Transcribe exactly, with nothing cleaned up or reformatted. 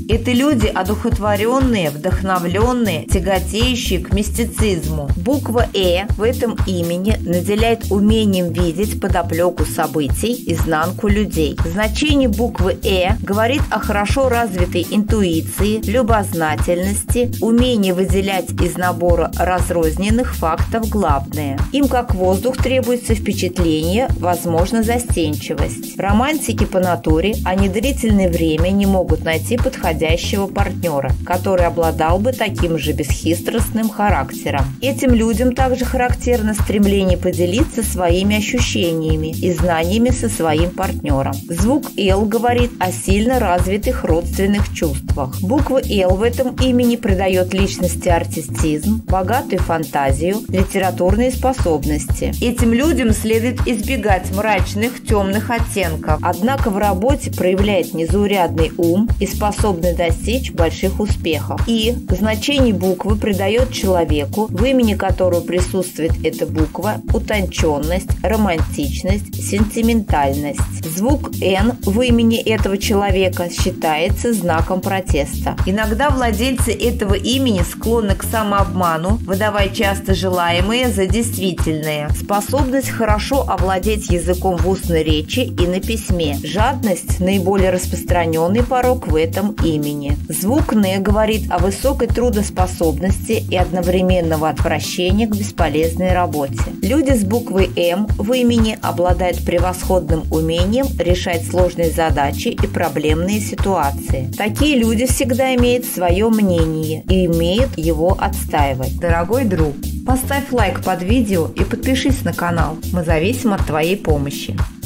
Это люди одухотворенные, вдохновленные, тяготеющие к мистицизму. Буква «Э» в этом имени наделяет умением видеть подоплеку событий, изнанку людей. Значение буквы «Э» говорит о хорошо развитой интуиции, любознательности, умении выделять из набора разрозненных фактов главное. Им, как воздух, требуется впечатление, возможно, застенчивость. Романтики по натуре, они длительное время не могут найти подходящего партнера, который обладал бы таким же бесхитростным характером. Этим людям также характерно стремление поделиться своими ощущениями и знаниями со своим партнером. Звук «Л» говорит о сильно развитых родственных чувствах. Буква «Л» в этом имени придает личности артистизм, богатую фантазию, литературные способности. Этим людям следует избегать мрачных, темных оттенков, однако в работе проявляет незаурядный ум и способность достичь больших успехов. И значение буквы придает человеку, в имени которого присутствует эта буква, утонченность, романтичность, сентиментальность. Звук «Н» в имени этого человека считается знаком протеста. Иногда владельцы этого имени склонны к самообману, выдавая часто желаемое за действительное. Способность хорошо овладеть языком в устной речи и на письме. Жадность – наиболее распространенный порок в этом имени. Звук «Н» говорит о высокой трудоспособности и одновременного отвращения к бесполезной работе. Люди с буквой «М» в имени обладают превосходным умением решать сложные задачи и проблемные ситуации. Такие люди всегда имеют свое мнение и умеют его отстаивать. Дорогой друг, поставь лайк под видео и подпишись на канал. Мы зависим от твоей помощи.